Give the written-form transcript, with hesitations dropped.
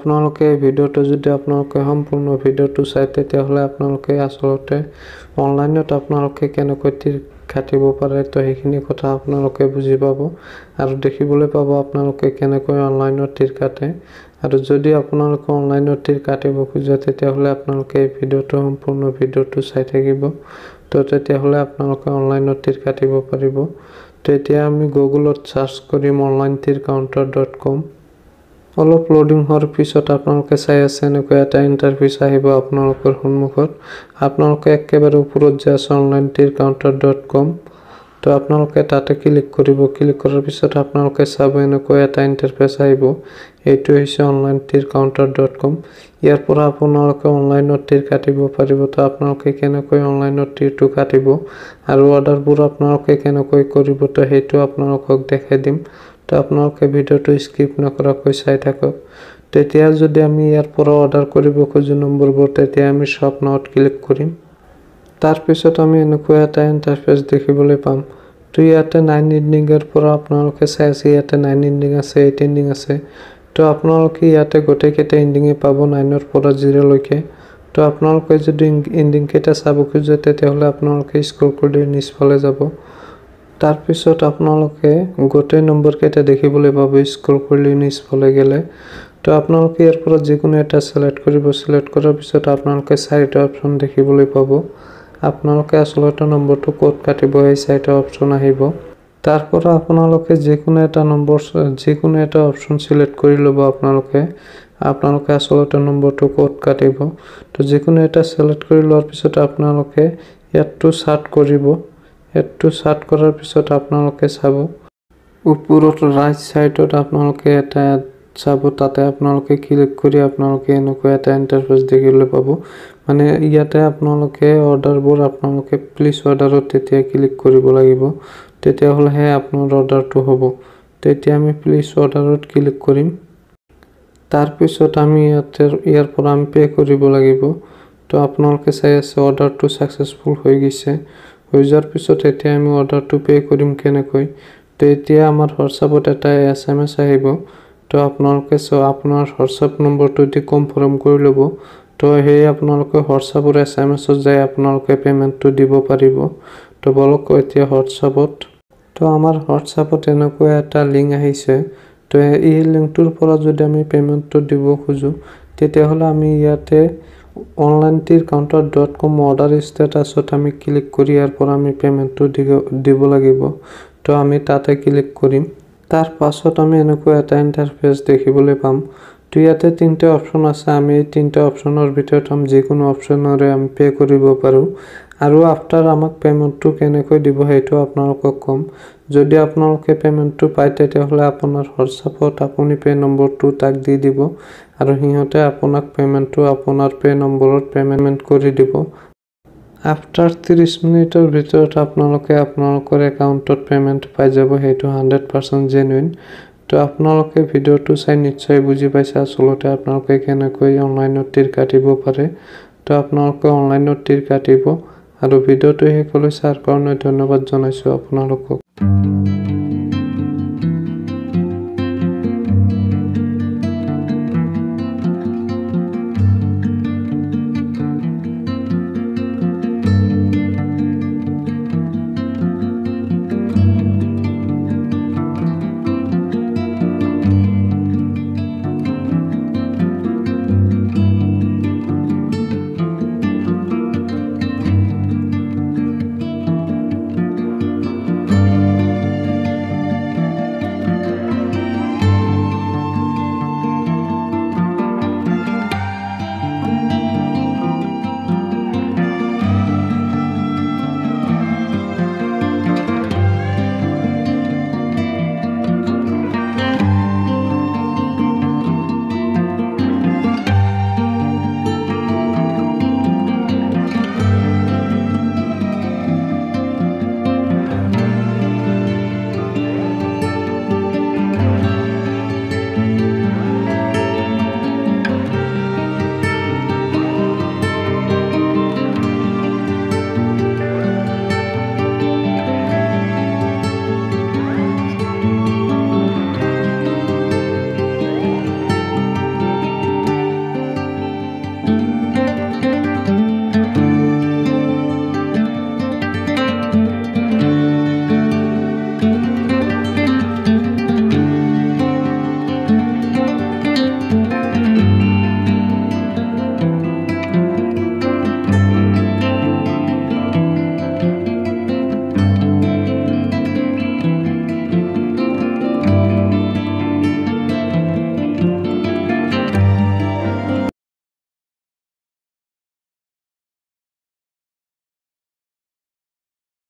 আপোনালোকে ভিডিওটো যদি আপোনালোকে সম্পূৰ্ণ ভিডিওটো চাই তেতিয়াহ'লে আপোনালোকে আসলতে অনলাইনত আপোনালোকে কেনেকৈ তীৰ কাটিব পাৰে তো সেইখিনি কথা আপোনালোকে বুজি পাব আৰু দেখিবলৈ পাব আপোনালোকে কেনেকৈ অনলাইনত তীৰ কাটে আৰু যদি আপোনালোকে অনলাইনত তীৰ কাটিব খোজে তেতিয়াহ'লে আপোনালোকে এই ভিডিওটো সম্পূৰ্ণ ভিডিওটো চাই থাকিব তো তেতিয়াহ'লে আপোনালোকে অনলাইনত তীৰ কাটিব পাৰিব তো এতিয়া আমি গুগলত সাৰ্চ কৰিম onlinetircounter.com অলপ লোডিং হোৱাৰ পিছত আপোনালোকে চাই আছে এনেকৈ এটা ইন্টাৰফেস আহিব আপোনালোকৰ সন্মুখত আপোনালোকে একেবাৰে ওপৰত যে আছে onlinetircounter.com তো আপোনালোকে তাতে ক্লিক কৰিব ক্লিক কৰাৰ পিছত আপোনালোকে চাব এনেকৈ এটা ইন্টাৰফেস আহিব এইটো হৈছে onlinetircounter.com ইয়াৰ পৰা আপোনালোকে অনলাইনত তীৰ কাটিব পাৰিব তো আপোনালোকে কেনেকৈ অনলাইনত তীৰটো কাটিব আৰু অৰ্ডাৰবোৰ আপোনালোকে কেনেকৈ কৰিব তো হেতু আপোনালোকক দেখাই দিম তো আপোনালোকে ভিডিওটো স্কিপ নকৰাকৈ চাই থাকক তেতিয়া যদি আমি ইয়াৰ পৰা অৰ্ডাৰ কৰিব খোজো নম্বৰবোৰ তেতিয়া আমি শপ নাওত ক্লিক কৰিম তাৰ পিছত আমি এনেকৈ এটা ইন্টাৰফেস দেখিবলৈ পাম তো ইয়াতে 9 এন্ডিংৰ পৰা আপোনালোকে চাই আছে ইয়াতে 9 এন্ডিং আছে 8 এন্ডিং আছে তো আপোনালোকে ইয়াতে গোটেইকেইটা এন্ডিংে পাব 9 ৰ পৰা 0 লৈকে তো আপোনালোকে যদি এন্ডিং কেইটা চাব খোজে তেতিয়াহ'লে আপোনালোকে স্ক্ৰল কৰি নিচফালে যাব তাৰ পিছত আপোনালোকে গোটেই নম্বৰ কেইটা দেখিবলৈ পাব স্ক্ৰল কৰি নিচফালে গেলে তো আপোনালোকে ইয়াৰ পৰা যিকোনো এটা সিলেক্ট কৰিব সিলেক্ট কৰাৰ পিছত আপোনালোকে চাৰিটা অপচন দেখিবলৈ পাব আপোনালোকে আসলতে নম্বৰটো কোড কাটিব এই চাৰিটা অপচন আহিব তাৰ পৰা আপোনালোকে যিকোনো এটা অপচন সিলেক্ট কৰি ল'ব আপোনালোকে আসলতে নম্বৰটো কোড কাটিব তো যিকোনো এটা সিলেক্ট কৰি লোৱাৰ পিছত আপোনালোকে ইয়াতটো সাৰ্চ কৰিব এটো সাৰ্চ কৰাৰ পিছত আপোনালোকে চাব ওপৰত ৰাইট সাইডত আপোনালোকে এটা চাব তাতে আপোনালোকে ক্লিক কৰি আপোনালোকে এনেকৈ এটা ইন্টাৰফেস দেখিবলৈ পাব মানে ইয়াতে আপোনালোকে অৰ্ডাৰবোৰ আপোনালোকে প্লিজ অৰ্ডাৰত তেতিয়া ক্লিক কৰিব লাগিব তেতিয়া হ'লেহে আপোনাৰ অৰ্ডাৰটো হ'ব তেতিয়া আমি প্লিজ অৰ্ডাৰত ক্লিক কৰিম তাৰ পিছত আমি ইয়াৰ পৰা আমি পে কৰিব লাগিব তো আপোনালোকে চাই আছে অৰ্ডাৰটো সাকসেসফুল হৈ গৈছে হৈ যোৱাৰ পিছত এতিয়া আমি অৰ্ডাৰটো পে কৰিম কেনেকৈ তো এতিয়া আমাৰ হোৱাটছআপত এটা এছএমএছ আহিব তো আপোনালোকে আপোনাৰ হোৱাটছআপ নম্বৰটো দি কনফাৰ্ম কৰি ল'ব তো হেই আপোনালোকে হোৱাটছআপৰ এছএমএছত যাই আপোনালোকে পেমেন্টটো দিব পাৰিব তো বলক এতিয়া হোৱাটছআপত তো আমাৰ হোৱাটছআপত এনেকৈ এটা লিংক আহিছে তো এই লিংকটোৰ পৰা যদি আমি পেমেন্টটো দিব খোজো তেতিয়াহ'লে আমি ইয়াতে onlinetircounter.com অৰ্ডাৰ ষ্টেটাছত আমি ক্লিক কৰি ইয়াৰ পৰা আমি পেমেন্টটো দিব লাগিব তো আমি তাতে ক্লিক কৰিম তাৰ পাছত আমি এনেকৈ এটা ইন্টাৰফেস দেখিবলৈ পাম তো ইয়াতে তিনটা অপচন আছে আমি এই তিনটা অপচনৰ ভিতৰত যিকোনো অপচনৰে আমি পে কৰিব পাৰো আৰু আফটাৰ আমাক পেমেন্টটো কেনেকৈ দিব হেতু আপোনালোকক কম যদি আপোনালোকে পেমেন্টটো পায় তেতিয়াহ'লে আপোনাৰ হোৱাটছআপত আপুনি পে নম্বৰটো তাক দি দিব আৰু হিহঁতে আপোনাক পেমেন্টটো আপোনাৰ পে নম্বৰত পেমেন্ট কৰি দিব আফটাৰ 30 মিনিটৰ ভিতৰত আপোনালোকৰ একাউণ্টত পেমেন্ট পাই যাব হেতু 100% জেনুইন তো আপোনালোকে ভিডিওটো চাই নিশ্চয় বুজি পাইছে আসলতে আপোনালোকে কেনেকৈ অনলাইনত তীৰ কাটিব পাৰে তো আপোনালোকে অনলাইনত তীৰ কাটিব আৰু ভিডিওটো শেষলৈ চাৰ কাৰণে ধন্যবাদ জনাইছো আপোনালোকক